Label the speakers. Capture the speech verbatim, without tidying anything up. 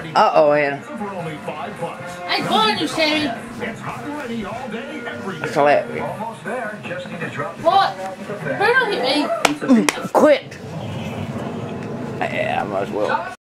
Speaker 1: Uh oh, Anna.
Speaker 2: Hey, go on, you Sammy.
Speaker 1: Slap me.
Speaker 2: What? Better not hit me.
Speaker 1: Quit. Yeah, I might as well.